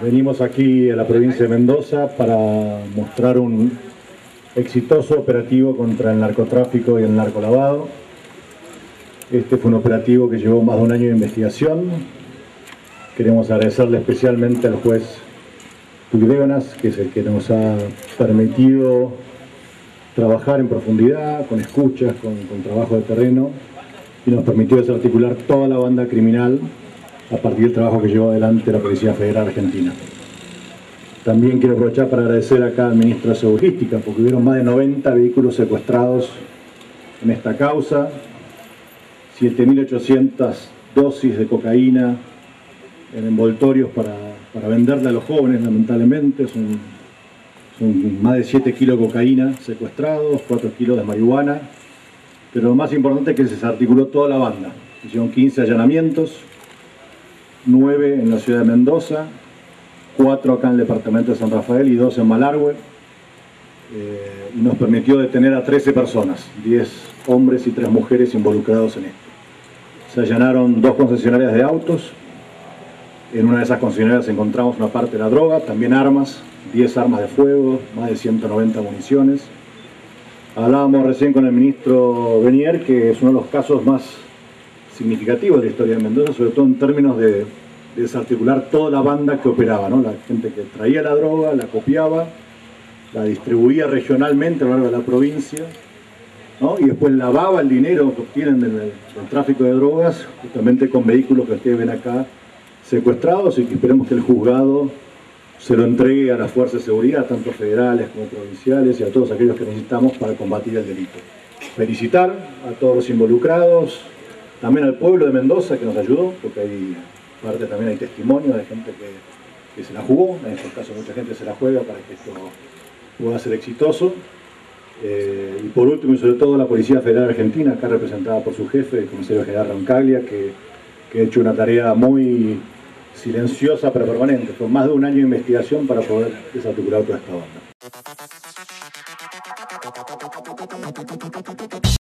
Venimos aquí a la provincia de Mendoza para mostrar un exitoso operativo contra el narcotráfico y el narcolavado. Este fue un operativo que llevó más de un año de investigación. Queremos agradecerle especialmente al juez Puigdeonas, que es el que nos ha permitido trabajar en profundidad, con escuchas, con trabajo de terreno, y nos permitió desarticular toda la banda criminal a partir del trabajo que llevó adelante la Policía Federal Argentina. También quiero aprovechar para agradecer acá al ministro de Seguridad Logística, porque hubieron más de 90 vehículos secuestrados en esta causa, 7.800 dosis de cocaína en envoltorios para venderle a los jóvenes, lamentablemente. Son más de 7 kilos de cocaína secuestrados, 4 kilos de marihuana, pero lo más importante es que se desarticuló toda la banda. Hicieron 15 allanamientos, 9 en la ciudad de Mendoza, 4 acá en el departamento de San Rafael y 2 en Malargüe, y nos permitió detener a 13 personas, 10 hombres y 3 mujeres involucrados en esto. Se allanaron 2 concesionarias de autos. En una de esas concesionarias encontramos una parte de la droga, también armas, 10 armas de fuego, más de 190 municiones. Hablábamos recién con el ministro Benier, que es uno de los casos más significativos de la historia de Mendoza, sobre todo en términos de desarticular toda la banda que operaba, ¿no? La gente que traía la droga, la copiaba, la distribuía regionalmente a lo largo de la provincia, ¿no? Y después lavaba el dinero que obtienen del tráfico de drogas, justamente con vehículos que ustedes ven acá secuestrados, y que esperemos que el juzgado se lo entregue a las fuerzas de seguridad, tanto federales como provinciales, y a todos aquellos que necesitamos para combatir el delito. Felicitar a todos los involucrados, también al pueblo de Mendoza que nos ayudó, porque también hay testimonios de gente que se la jugó. En estos casos mucha gente se la juega para que esto pueda ser exitoso. Y por último, y sobre todo, la Policía Federal Argentina, acá representada por su jefe, el comisario general Roncaglia, que ha hecho una tarea muy silenciosa pero permanente, con más de un año de investigación para poder desarticular toda esta banda.